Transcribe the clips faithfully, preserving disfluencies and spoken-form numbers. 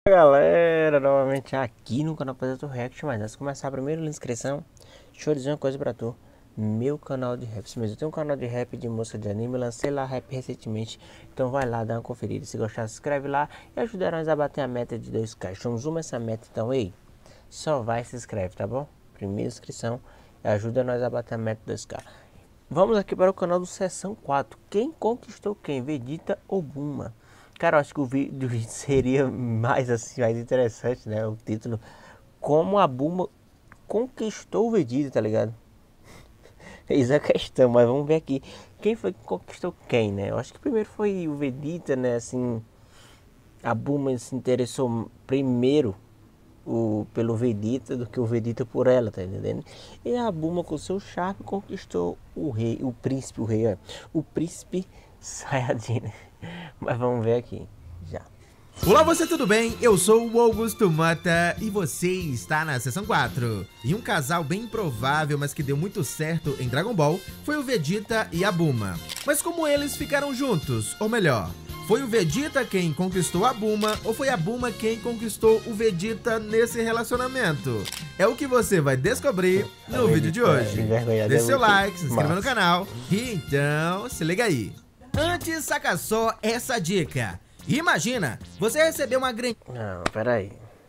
Galera, novamente aqui no canal Projeto React. Mas antes de começar, primeiro inscrição, deixa eu dizer uma coisa pra tu. Meu canal de rap, mas eu tenho um canal de rap, de música, de anime, lancei lá rap recentemente. Então vai lá, dá uma conferida, se gostar se inscreve lá e ajuda nós a bater a meta de dois K. Estamos uma essa meta, então ei, só vai e se inscreve, tá bom? Primeira inscrição e ajuda nós a bater a meta de dois K. Vamos aqui para o canal do Seção quatro. Quem conquistou quem? Vegeta ou Bulma? Cara, eu acho que o vídeo seria mais assim, mais interessante, né? O título, como a Bulma conquistou o Vegeta, tá ligado? Eis a questão, mas vamos ver aqui. Quem foi que conquistou quem, né? Eu acho que primeiro foi o Vegeta, né? Assim, a Bulma se interessou primeiro o, pelo Vegeta do que o Vegeta por ela, tá entendendo? E a Bulma com seu charme conquistou o rei, o príncipe, o rei, ó, o príncipe Saiyajin, né? Mas vamos ver aqui, já. Olá, você, tudo bem? Eu sou o Augusto Mota e você está na Seção quatro. E um casal bem improvável, mas que deu muito certo em Dragon Ball, foi o Vegeta e a Bulma. Mas como eles ficaram juntos? Ou melhor, foi o Vegeta quem conquistou a Bulma ou foi a Bulma quem conquistou o Vegeta nesse relacionamento? É o que você vai descobrir no vídeo de hoje. Deixe seu like, se inscreva no canal e então se liga aí. Antes, saca só essa dica. Imagina, você recebeu uma graninha... Não, peraí.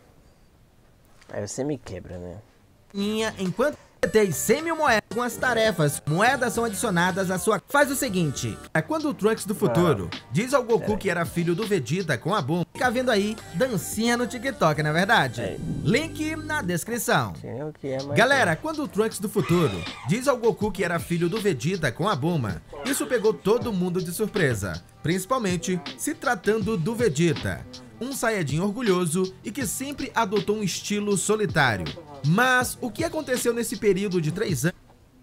Aí você me quebra, né? Enquanto tem cem mil moedas com as tarefas, moedas são adicionadas à sua... Faz o seguinte, é quando o Trunks do futuro ah, diz ao Goku peraí. que era filho do Vegeta com a Bulma, fica vendo aí dancinha no TikTok, não é verdade? É. Link na descrição. O que é, mas... Galera, quando o Trunks do futuro diz ao Goku que era filho do Vegeta com a Bulma, isso pegou todo mundo de surpresa, principalmente se tratando do Vegeta, um Saiyajin orgulhoso e que sempre adotou um estilo solitário. Mas o que aconteceu nesse período de três anos?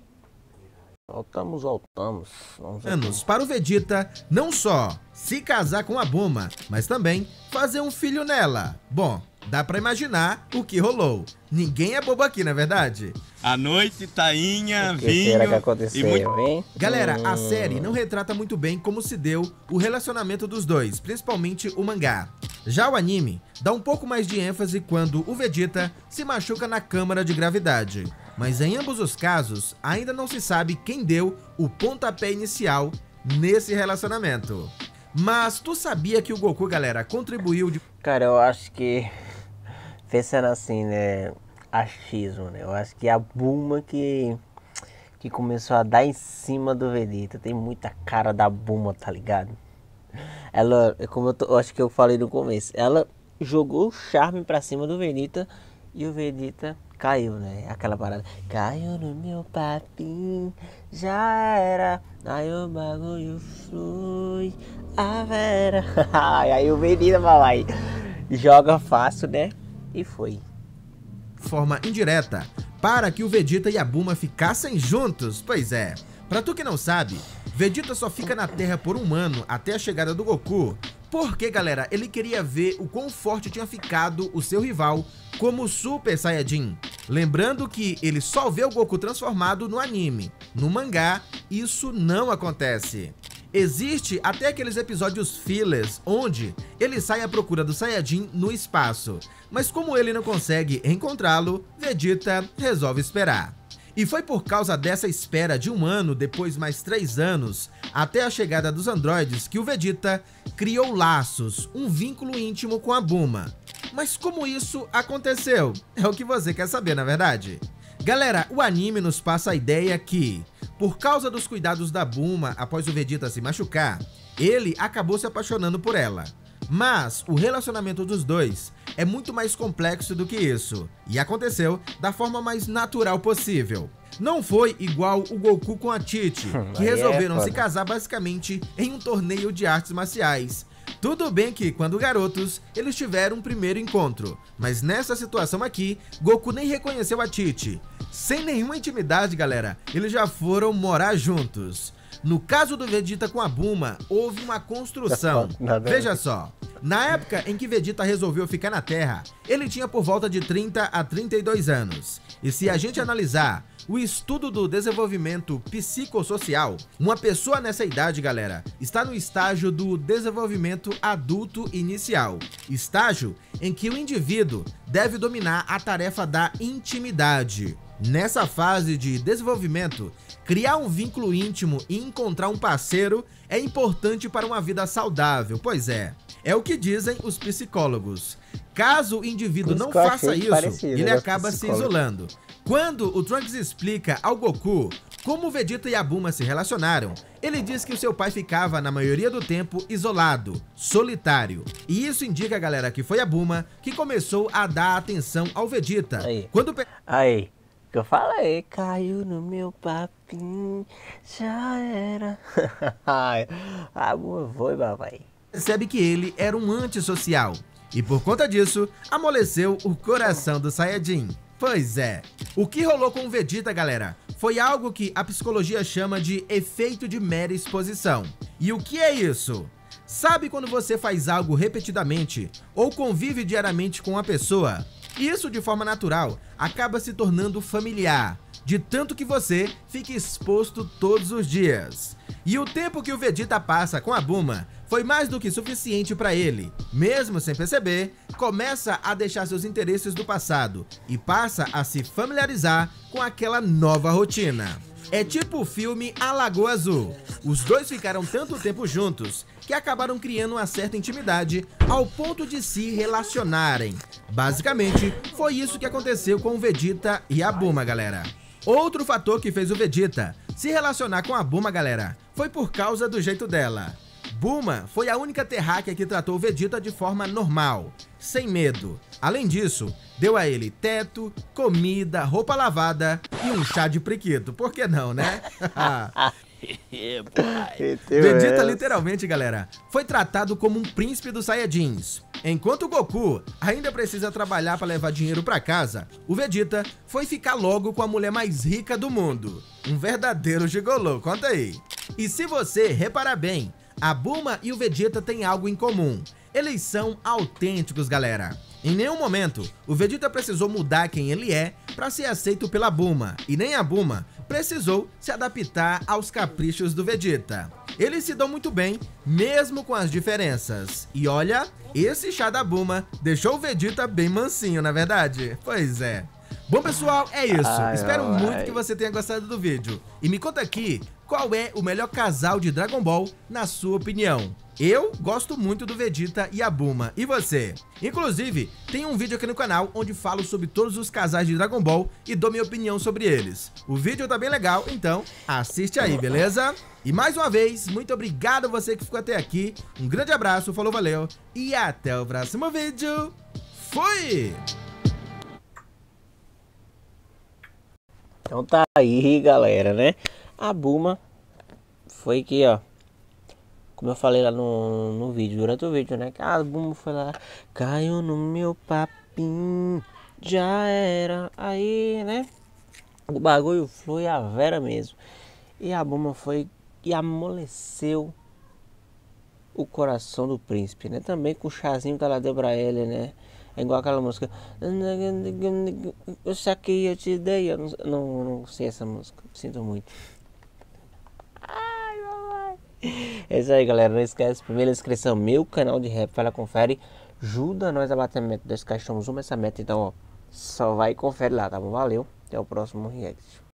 Voltamos, voltamos. Vamos anos para o Vegeta não só se casar com a Bulma, mas também fazer um filho nela. Bom, dá pra imaginar o que rolou. Ninguém é bobo aqui, não é verdade? A noite, tainha, o que vinho... será que aconteceu, e muito... hein? Galera, hum... a série não retrata muito bem como se deu o relacionamento dos dois, principalmente o mangá. Já o anime dá um pouco mais de ênfase quando o Vegeta se machuca na câmara de gravidade. Mas em ambos os casos, ainda não se sabe quem deu o pontapé inicial nesse relacionamento. Mas tu sabia que o Goku, galera, contribuiu de... Cara, eu acho que... Pensando assim, né? Achismo, né? Eu acho que a Bulma que... Que começou a dar em cima do Vegeta. Tem muita cara da Bulma, tá ligado? Ela, como eu, tô, eu acho que eu falei no começo, ela jogou o charme pra cima do Vegeta e o Vegeta caiu, né? Aquela parada, caiu no meu papinho, já era, aí o bagulho flui, a vera. Aí o Vegeta vai lá e joga fácil, né? E foi. Forma indireta, para que o Vegeta e a Bulma ficassem juntos, pois é. Pra tu que não sabe, Vegeta só fica na Terra por um ano até a chegada do Goku, porque, galera, ele queria ver o quão forte tinha ficado o seu rival como Super Saiyajin. Lembrando que ele só vê o Goku transformado no anime. No mangá, isso não acontece. Existe até aqueles episódios fillers, onde ele sai à procura do Saiyajin no espaço. Mas como ele não consegue encontrá-lo, Vegeta resolve esperar. E foi por causa dessa espera de um ano, depois mais três anos, até a chegada dos androides, que o Vegeta criou laços, um vínculo íntimo com a Bulma. Mas como isso aconteceu? É o que você quer saber, na verdade? Galera, o anime nos passa a ideia que, por causa dos cuidados da Bulma após o Vegeta se machucar, ele acabou se apaixonando por ela. Mas o relacionamento dos dois é muito mais complexo do que isso, e aconteceu da forma mais natural possível. Não foi igual o Goku com a Titi, que resolveram se casar basicamente em um torneio de artes marciais. Tudo bem que, quando garotos, eles tiveram um primeiro encontro, mas nessa situação aqui, Goku nem reconheceu a Titi. Sem nenhuma intimidade, galera, eles já foram morar juntos. No caso do Vegeta com a Bulma, houve uma construção. Veja só, Na época em que Vegeta resolveu ficar na Terra, ele tinha por volta de trinta a trinta e dois anos. E se a gente analisar o estudo do desenvolvimento psicossocial, uma pessoa nessa idade, galera, está no estágio do desenvolvimento adulto inicial, estágio em que o indivíduo deve dominar a tarefa da intimidade. Nessa fase de desenvolvimento, criar um vínculo íntimo e encontrar um parceiro é importante para uma vida saudável, pois é, é o que dizem os psicólogos. Caso o indivíduo não faça isso, ele acaba se isolando. Quando o Trunks explica ao Goku como Vegeta e a Bulma se relacionaram, ele diz que o seu pai ficava, na maioria do tempo, isolado, solitário. E isso indica, galera, que foi a Bulma que começou a dar atenção ao Vegeta. Aí, Quando... aí, que eu falei, caiu no meu papinho, já era. A Bulma foi, papai. Percebe que ele era um antissocial. E por conta disso, amoleceu o coração do Saiyajin. Pois é, o que rolou com o Vegeta, galera, foi algo que a psicologia chama de efeito de mera exposição. E o que é isso? Sabe quando você faz algo repetidamente ou convive diariamente com uma pessoa? Isso, de forma natural, acaba se tornando familiar, de tanto que você fica exposto todos os dias. E o tempo que o Vegeta passa com a Bulma foi mais do que suficiente para ele. Mesmo sem perceber, começa a deixar seus interesses do passado e passa a se familiarizar com aquela nova rotina. É tipo o filme A Lagoa Azul. Os dois ficaram tanto tempo juntos que acabaram criando uma certa intimidade ao ponto de se relacionarem. Basicamente, foi isso que aconteceu com o Vegeta e a Bulma, galera. Outro fator que fez o Vegeta se relacionar com a Bulma, galera, foi por causa do jeito dela. Bulma foi a única terráquea que tratou o Vegeta de forma normal, sem medo. Além disso, deu a ele teto, comida, roupa lavada e um chá de priquito. Por que não, né? Vegeta literalmente, galera, foi tratado como um príncipe dos Saiyajins. Enquanto o Goku ainda precisa trabalhar para levar dinheiro para casa, o Vegeta foi ficar logo com a mulher mais rica do mundo. Um verdadeiro gigolô, conta aí. E se você reparar bem, a Bulma e o Vegeta têm algo em comum. Eles são autênticos, galera. Em nenhum momento, o Vegeta precisou mudar quem ele é para ser aceito pela Bulma, e nem a Bulma precisou se adaptar aos caprichos do Vegeta. Eles se dão muito bem, mesmo com as diferenças. E olha, esse chá da Bulma deixou o Vegeta bem mansinho, na verdade. Pois é. Bom, pessoal, é isso. Ai, Espero ai. muito que você tenha gostado do vídeo. E me conta aqui, qual é o melhor casal de Dragon Ball, na sua opinião? Eu gosto muito do Vegeta e a Bulma. E você? Inclusive, tem um vídeo aqui no canal onde falo sobre todos os casais de Dragon Ball e dou minha opinião sobre eles. O vídeo tá bem legal, então assiste aí, beleza? E mais uma vez, muito obrigado a você que ficou até aqui. Um grande abraço, falou, valeu e até o próximo vídeo. Fui! Então tá aí, galera, né? A Bulma foi que, ó, como eu falei lá no, no vídeo, durante o vídeo, né? Que a Bulma foi lá, caiu no meu papinho, já era. Aí, né? O bagulho foi a vera mesmo. E a Bulma foi e amoleceu o coração do príncipe, né? Também com o chazinho que ela deu pra ele, né? É igual aquela música. Eu saquei, eu te dei. Eu não, não, não sei essa música. Sinto muito. Ai, mamãe. É isso aí, galera. Não esquece. Primeira inscrição, meu canal de rap. Vai lá, confere. Ajuda nós a bater a meta. Dois caixões, uma essa meta. Então, ó. Só vai e confere lá, tá bom? Valeu. Até o próximo react.